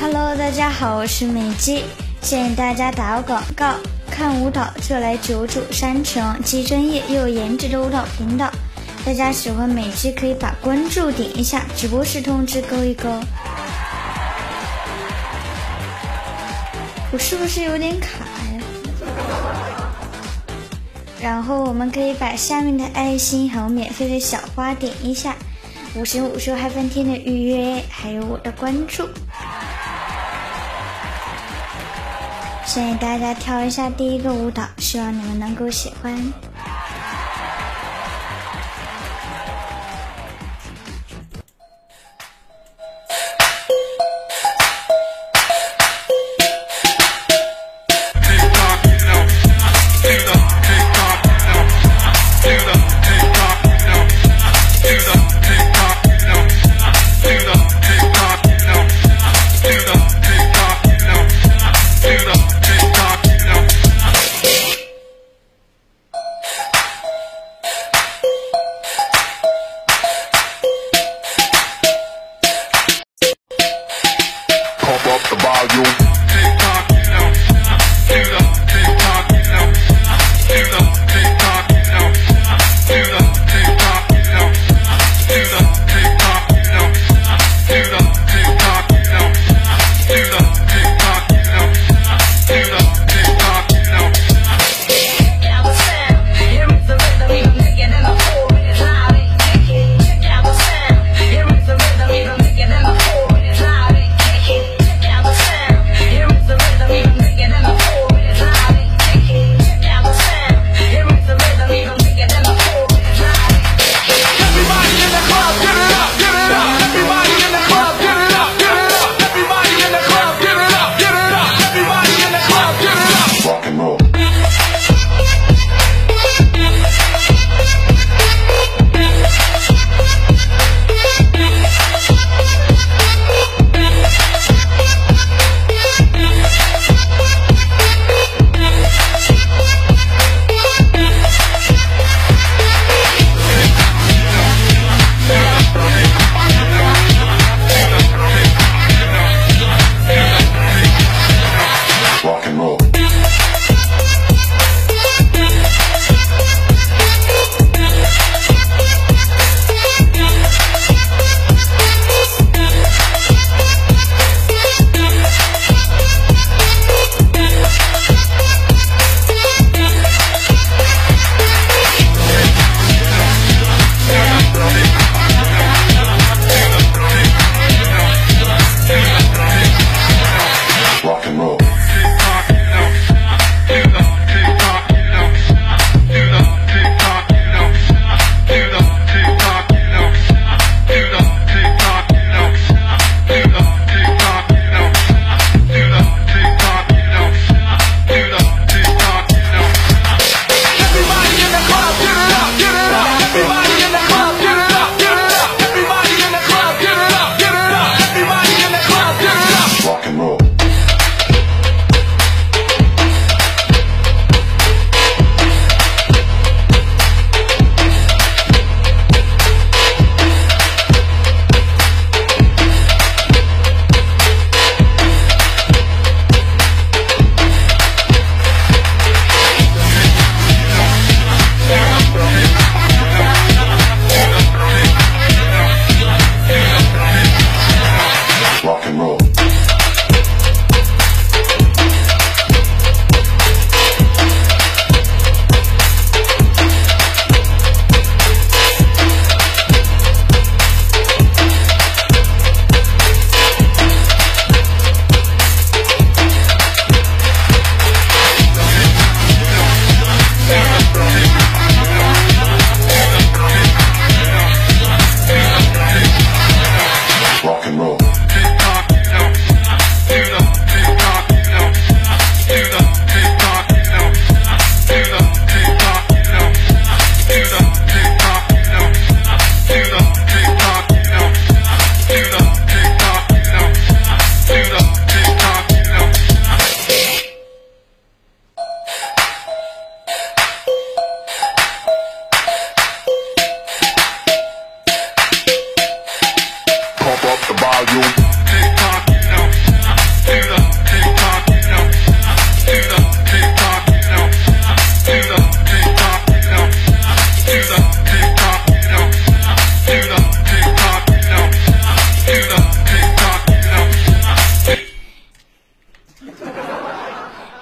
Hello， 大家好，我是美姬，建议大家打个广告，看舞蹈就来九主山城，既专业又有颜值的舞蹈频道。大家喜欢美姬可以把关注点一下，直播时通知勾一勾。我是不是有点卡呀？然后我们可以把下面的爱心还有免费的小花点一下，5星5秀嗨翻天的预约，还有我的关注。建议大家跳一下第一个舞蹈，希望你们能够喜欢。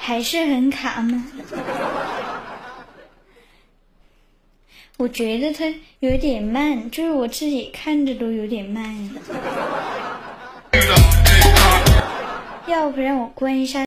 还是很卡吗？我觉得它有点慢，就是我自己看着都有点慢。要不然我关一下。